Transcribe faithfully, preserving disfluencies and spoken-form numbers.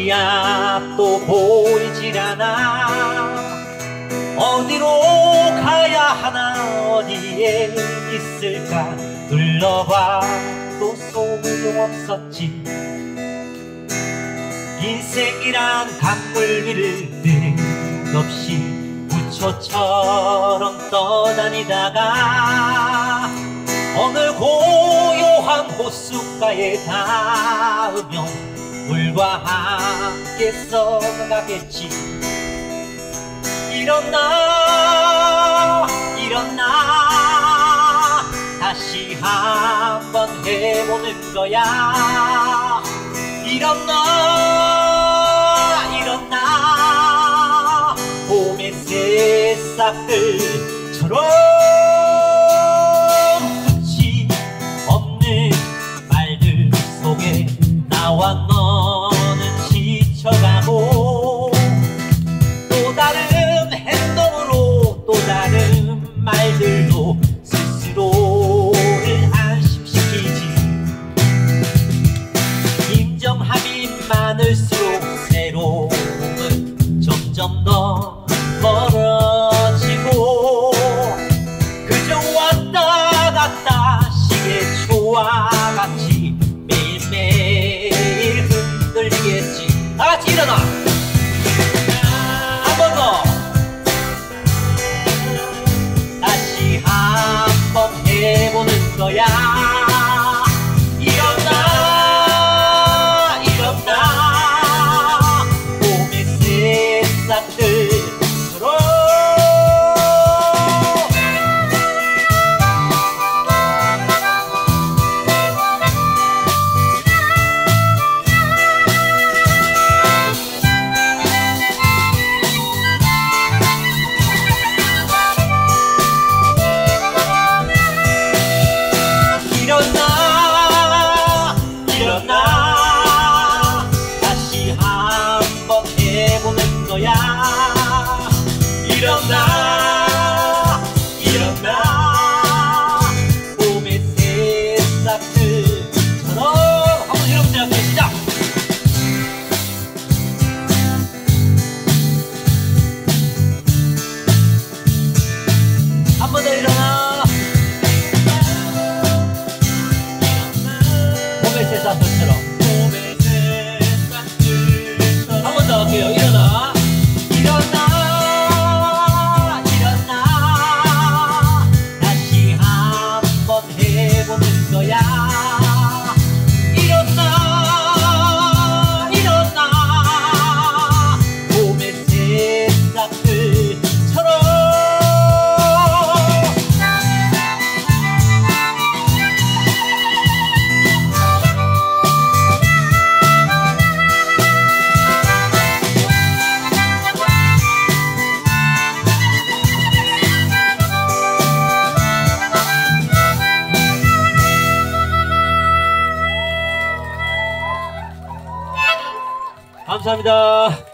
다시 앞도 보이질 않아. 어디로 가야 하나 어디에 있을까 둘러봐도 소용없었지. 인생이란 강물 위를 끝없이 부초처럼 떠다니다가 어느 고요한 호숫가에 닿으면 물과 함께 썩어가겠지. 이런 나 이런 나 다시 한번 해보는 거야. 이런 나 이런 나 봄의 새싹들처럼 끝이 없는 말들 속에 나와 너는 지쳐가고 또 다른 행동으로 또 다른 말들로 스스로를 안심시키지. 인정함이 많을수록 새로움은 점점 더 멀어지고 그저 왔다 갔다 시계초와 같이 매일매일 흔들리겠지. 다같이 일어나 한 번 더 다시 한번 해보는 거야. 일어나 일어나 봄의 새싹들처럼. 일어나 일어나 다시 한번 해보는 거야. 일어나 일어나 봄의 새싹들처럼. 한번 해보세요. 시작. 한 번 더 일어나. 봄의 새싹들처럼. 한 번 더 할게요. 일어나 일어나 일어나 다시 한번 해보는 거야. 일어나 일어나 봄의 새싹들처럼. 감사합니다.